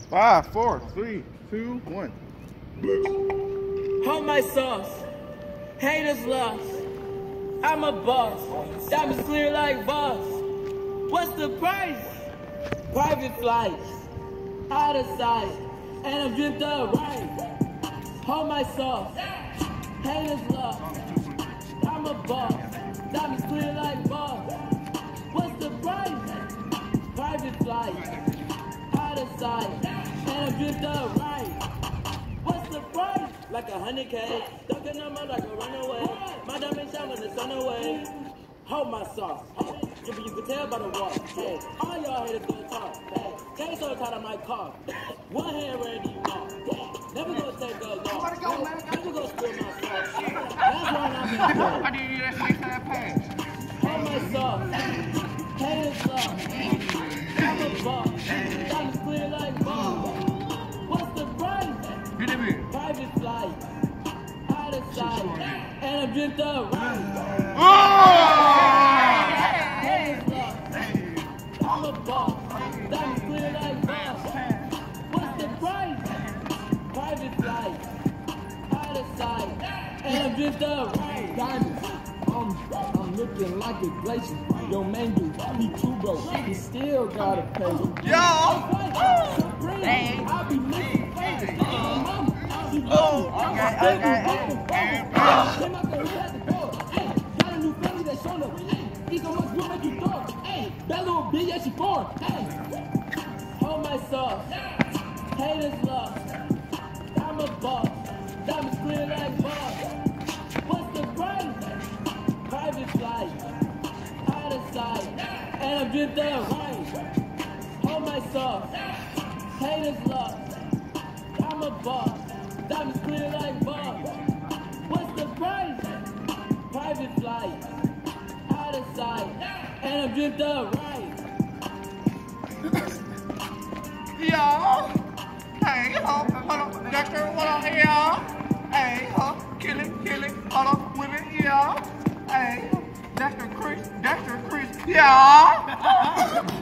5, 4, 3, 2, 1. Hold my sauce. Haters lost. I'm a boss. Diamonds clear like boss. What's the price? Private flights. Out of sight. And I'm dripped up right. Hold my sauce. Haters lost. I'm a boss. Diamonds clear like boss. What's the price? Private flights. Out of sight. And I'm dripped up right. What's the price? Like 100K, ducking number like a runaway. My diamond shine when the sun away. Hold my sauce. Hey, you can tell by the walk. Hey, all y'all haters gonna talk. Hey, they so tired of my cough. One hand ready to walk. Never gonna take a loss. Never gonna steal my sauce. That's why I'm in here. I didn't hear that shit that pass. Hold my sauce. Haters lost. I'm a boss. Diamonds clear like balls. What's the price? Private flight, out of sight, and I'm dripped up right. I'm a boss, diamonds clear like boss. What's the price? Private flight, out of sight, and I'm dripped up right. Diamonds, I'm looking like a glacier. Yo, man, you me too, bro. He still gotta pay. Yo! Supreme, I'll be missing fast. Oh, okay. Came out there, we had to go. Hey, got a new family that's shown up. Hey, eat so much, we'll make you throw. Hey, that little bitch, yeah, she born. Hey, hold my sauce. Haters lost. I'm a boss. Diamonds clear like boss. What's the price? Private flight. Out of sight. And I'm dripped up right. Hold my sauce. Haters lost. I'm a boss. Diamonds clear like boss. What's the price? Private flight. Out of sight. And I'm dripped up right. Yo! Hey, hold on. Doctor, what on here, y'all? Hey, kill it. Hold on, women, y'all. Hey, Dr. Chris, y'all.